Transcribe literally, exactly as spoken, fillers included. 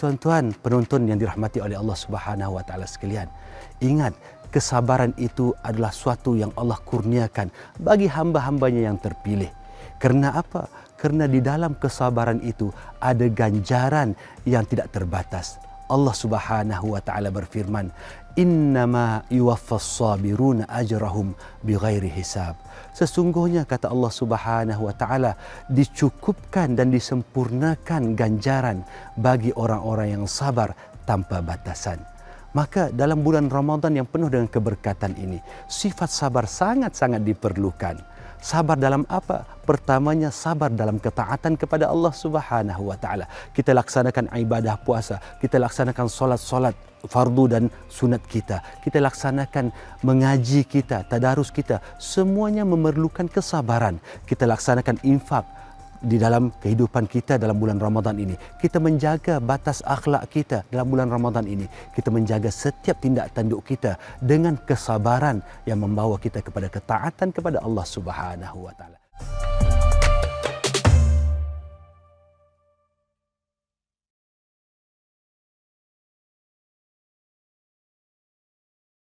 tuan-tuan penonton yang dirahmati oleh Allah Subhanahu wa taala sekalian, ingat kesabaran itu adalah suatu yang Allah kurniakan bagi hamba-hambanya yang terpilih. Karena apa? Karena di dalam kesabaran itu ada ganjaran yang tidak terbatas. Allah Subhanahu wa taala berfirman, "Innama yuwaffas sabiruna ajrahum bighairi hisab." Sesungguhnya kata Allah Subhanahu wa taala, dicukupkan dan disempurnakan ganjaran bagi orang-orang yang sabar tanpa batasan. Maka dalam bulan Ramadan yang penuh dengan keberkatan ini, sifat sabar sangat-sangat diperlukan. Sabar dalam apa? Pertamanya sabar dalam ketaatan kepada Allah Subhanahu wa taala. Kita laksanakan ibadah puasa, kita laksanakan solat-solat fardu dan sunat kita. Kita laksanakan mengaji kita, tadarus kita, semuanya memerlukan kesabaran. Kita laksanakan infak di dalam kehidupan kita dalam bulan Ramadan ini. Kita menjaga batas akhlak kita dalam bulan Ramadan ini. Kita menjaga setiap tindak tanduk kita dengan kesabaran yang membawa kita kepada ketaatan kepada Allah Subhanahu wa taala.